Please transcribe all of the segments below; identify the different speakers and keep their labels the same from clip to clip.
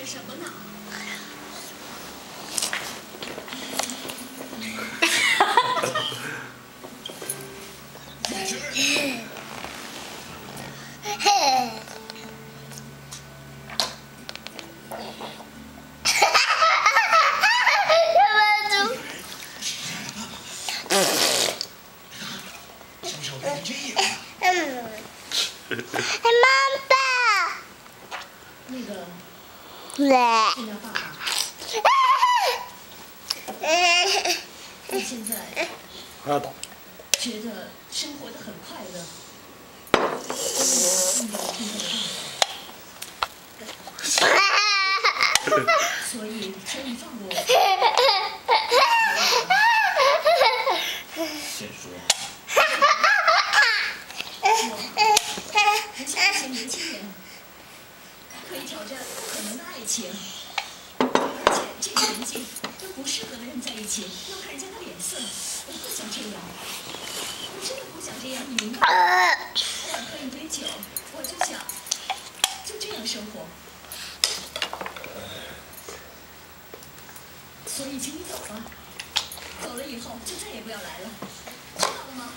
Speaker 1: 干什么呢？
Speaker 2: 妈妈，
Speaker 1: 那个，
Speaker 2: 对。
Speaker 1: 现在爸爸，你现在
Speaker 3: 还要打。
Speaker 1: 觉得生活的很快乐，所以请你放过我。
Speaker 4: 先说。
Speaker 1: 很想一些年轻人可以挑战不可能的爱情，而且这个年纪跟不适合的人在一起，要看人家的脸色。我不想这样，我真的不想这样，你明白吗？偶尔喝一杯酒，我就想就这样生活。所以请你走吧，走了以后就再也不要来了，知道了吗？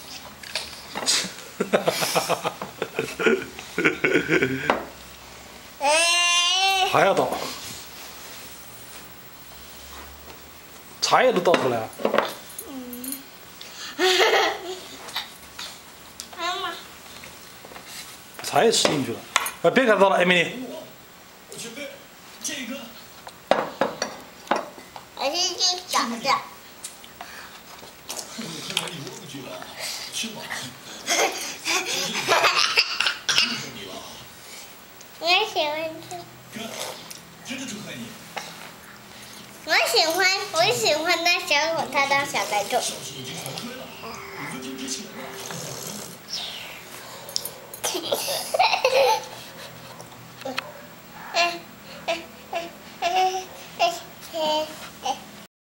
Speaker 3: 还要倒，茶叶都倒出来了。茶叶吃进去了，别看到了，艾米丽。
Speaker 4: 我准备这个。
Speaker 2: 我是去找的。
Speaker 4: 看来你忘记了，吃吧。
Speaker 2: 我也喜欢吃。
Speaker 4: 看，真的祝贺你。
Speaker 2: 我喜欢那小狗，它当小白兔。
Speaker 4: 消息已经传